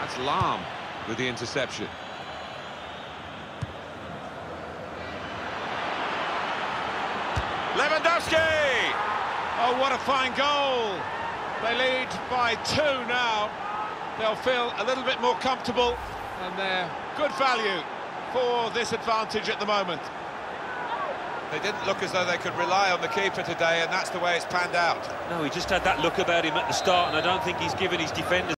That's Lahm with the interception. Lewandowski! Oh, what a fine goal! They lead by 2 now. They'll feel a little bit more comfortable, and they're good value for this advantage at the moment. They didn't look as though they could rely on the keeper today, and that's the way it's panned out. No, he just had that look about him at the start, and I don't think he's given his defenders